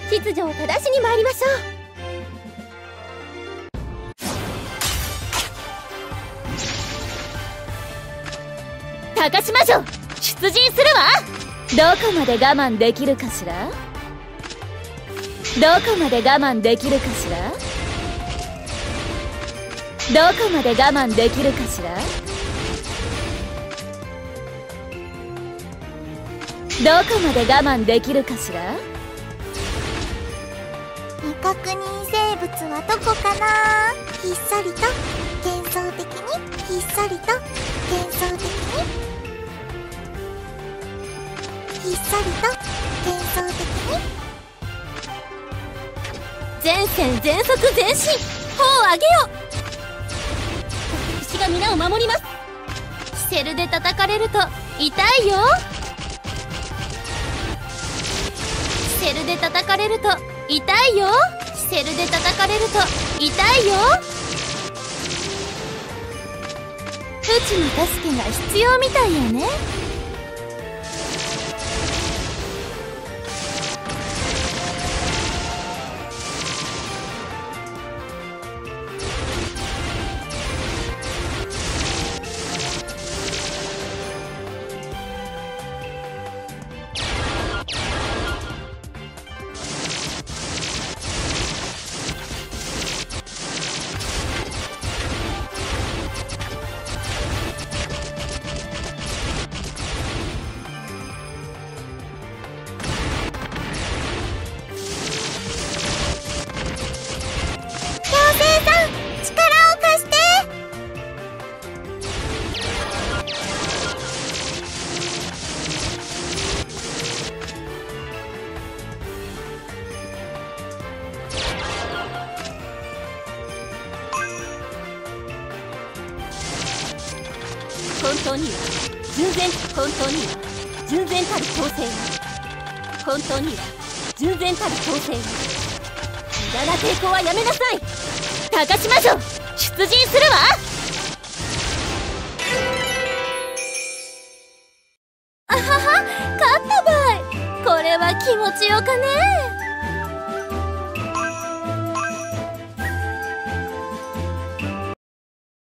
秩序を正しに参りましょう。高島城出陣するわ。どこまで我慢できるかしら。どこまで我慢できるかしら。どこまで我慢できるかしら。どこまで我慢できるかしら。 未確認生物はどこかな。ひっそりと幻想的に、ひっそりと幻想的に、ひっそりと幻想的に。 全戦全速前進、砲を上げよ。私が皆を守ります。キセルで叩かれると痛いよ。キセルで叩かれると痛いよ。キセルで叩かれると痛いよ。うちの助けが必要みたいよね。本当には純然たる統制が、本当には純然たる統制が。無駄な抵抗はやめなさい。高島城出陣するわ。あはは、勝ったばい。これは気持ちよかね。